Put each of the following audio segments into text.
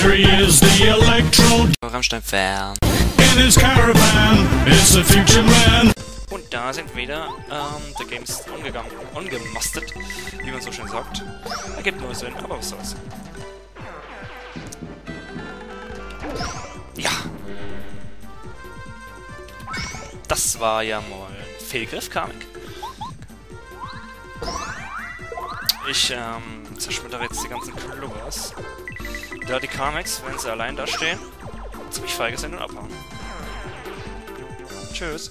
There he is, the electro Rammstein-Fan. in his caravan. It's the future man. Und da sind wir wieder. Der Game ist ungemastet, wie man so schön sagt. Er gibt nur Sinn, aber was soll's. Ja. Das war ja mal ein Fehlgriff, Kamek. Ich zerschmettere jetzt die ganzen Klubbers. Da die Kameks, wenn sie allein da stehen, ziemlich feige sind und abhauen. Tschüss.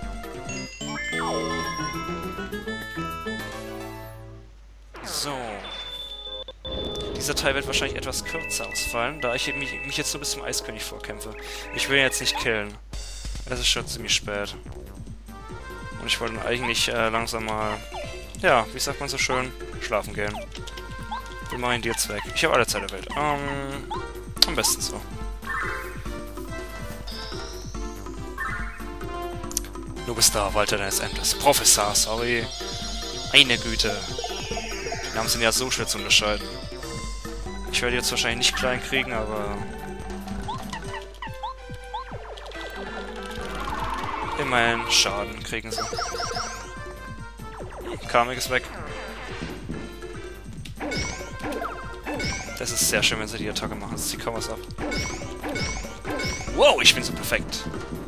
So. Dieser Teil wird wahrscheinlich etwas kürzer ausfallen, da ich mich jetzt nur bis zum Eiskönig vorkämpfe. Ich will ihn jetzt nicht killen. Es ist schon ziemlich spät. Und ich wollte eigentlich langsam mal, ja, wie sagt man so schön, schlafen gehen. Wir machen dir weg. Ich habe alle Zeit der Welt. Am besten so. Du bist da, Walter deines Endes. Professor, sorry. Meine Güte. Die Namen sind ja so schwer zu unterscheiden. Ich werde jetzt wahrscheinlich nicht klein kriegen, aber... immerhin Schaden kriegen sie. Kamek ist weg. Das ist sehr schön, wenn sie die Attacke machen. Das zieht kaum was ab. Wow, ich bin so perfekt.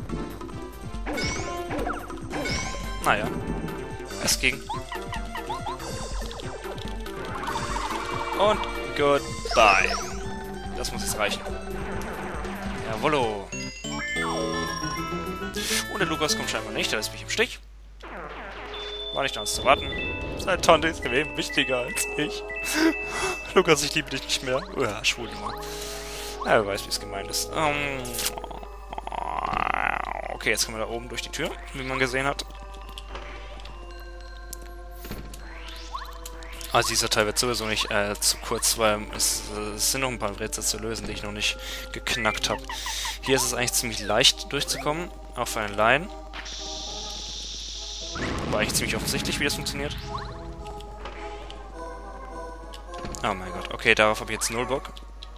Naja. Es ging. Und goodbye. Das muss jetzt reichen. Jawollo. Und der Lukas kommt scheinbar nicht, der lässt mich im Stich. War nicht anders zu warten. Seine Tante ist gewesen wichtiger als ich. Lukas, ich liebe dich nicht mehr. Schwul immer. Ja, wer weiß, wie es gemeint ist. Okay, jetzt kommen wir da oben durch die Tür, wie man gesehen hat. Also dieser Teil wird sowieso nicht zu kurz, weil es sind noch ein paar Rätsel zu lösen, die ich noch nicht geknackt habe. Hier ist es eigentlich ziemlich leicht durchzukommen, auch für einen Laien. War eigentlich ziemlich offensichtlich, wie das funktioniert. Oh mein Gott, okay, darauf habe ich jetzt null Bock.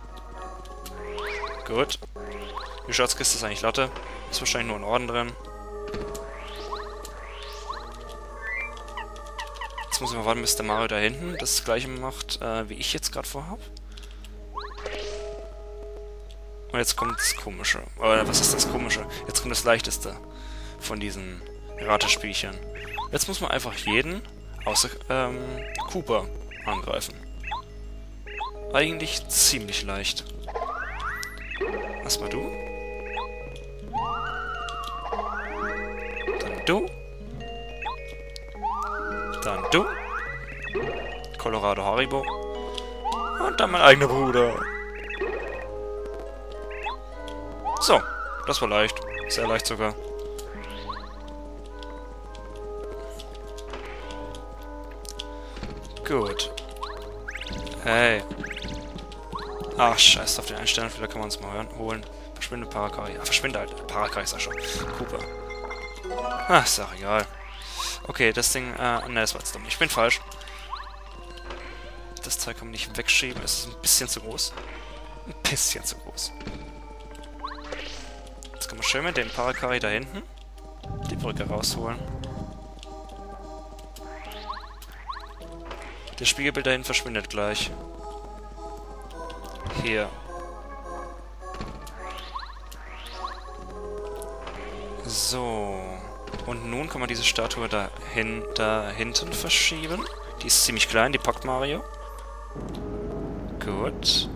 Gut. Die Schatzkiste ist eigentlich Latte. Ist wahrscheinlich nur ein Orden drin. Jetzt muss ich mal warten, bis der Mario da hinten das gleiche macht, wie ich jetzt gerade vorhab. Und jetzt kommt das Komische. Oder was ist das Komische? Jetzt kommt das Leichteste von diesen Ratespielchen. Jetzt muss man einfach jeden, außer Cooper, angreifen. Eigentlich ziemlich leicht. Erstmal du. Dann du. Dann du. Colorado Haribo. Und dann mein eigener Bruder. So, das war leicht. Sehr leicht sogar. Gut. Hey. Ach, scheiß auf den Einstellungen, vielleicht kann man uns mal holen. Verschwinde Parakari. Ja, verschwinde halt. Parakari ist ja schon. Cooper. Ach, ist auch egal. Okay, das Ding, ne, das war jetzt dumm. Ich bin falsch. Das Teil kann man nicht wegschieben. Es ist ein bisschen zu groß. Ein bisschen zu groß. Jetzt kann man schön mit dem Parakari da hinten die Brücke rausholen. Das Spiegelbild dahin verschwindet gleich. Hier. So. Und nun kann man diese Statue da hinten verschieben. Die ist ziemlich klein, die packt Mario. Gut.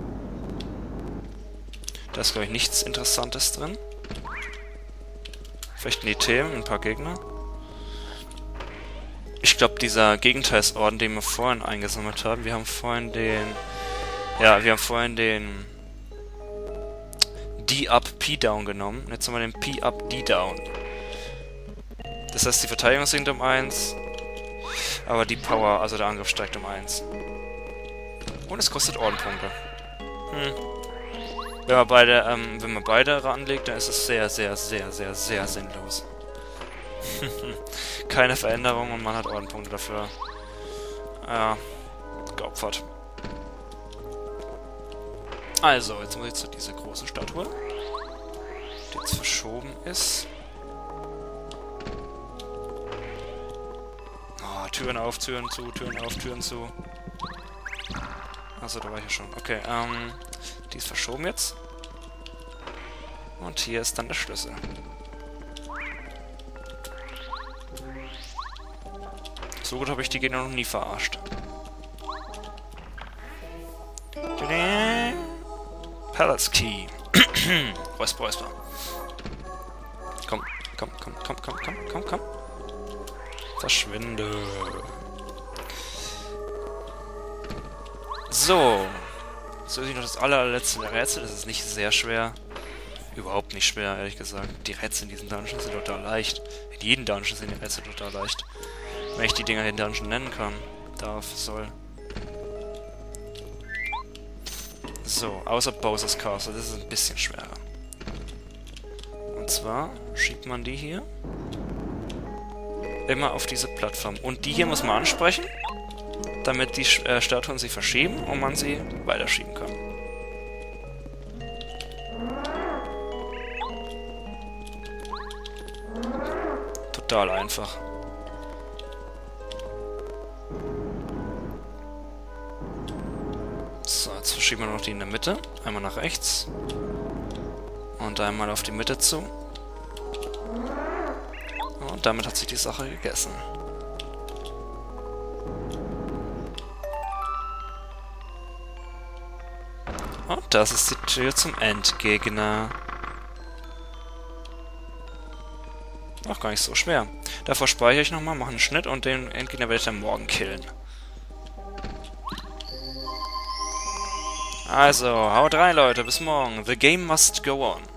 Da ist, glaube ich, nichts Interessantes drin. Vielleicht ein Item, ein paar Gegner. Ich glaube, dieser Gegenteilsorden, den wir vorhin eingesammelt haben, wir haben vorhin den... Ja, wir haben vorhin den... D-Up P-Down genommen. Und jetzt haben wir den P-Up D-Down. Das heißt, die Verteidigung sinkt um 1, aber die Power, also der Angriff, steigt um 1. Und es kostet Ordenpunkte. Wenn man beide ranlegt, dann ist es sehr, sehr, sehr, sehr, sehr sinnlos. Keine Veränderung und man hat Ordenpunkte dafür. Geopfert. Also, jetzt muss ich zu dieser großen Statue, die jetzt verschoben ist. Oh, Türen auf, Türen zu, Türen auf, Türen zu. Achso, da war ich ja schon. Okay, die ist verschoben jetzt. Und hier ist dann der Schlüssel. So gut habe ich die Gegner noch nie verarscht. Palace Key. Räusper. Komm. Verschwinde. So. So ist noch das allerletzte Rätsel. Das ist nicht sehr schwer. Überhaupt nicht schwer, ehrlich gesagt. Die Rätsel in diesen Dungeons sind total leicht. In jedem Dungeon sind die Rätsel total leicht. Wenn ich die Dinger in Dungeon nennen kann. Soll. So, außer Bowser's Castle. Das ist ein bisschen schwerer. Und zwar schiebt man die hier immer auf diese Plattform. Und die hier muss man ansprechen, damit die Statuen sich verschieben und man sie weiterschieben kann. Total einfach. So, jetzt verschieben wir noch die in der Mitte. Einmal nach rechts. Und einmal auf die Mitte zu. Und damit hat sich die Sache gegessen. Und das ist die Tür zum Endgegner. Ach, gar nicht so schwer. Davor speichere ich nochmal, mache einen Schnitt und den Endgegner werde ich dann morgen killen. Also, haut rein, Leute. Bis morgen. The game must go on.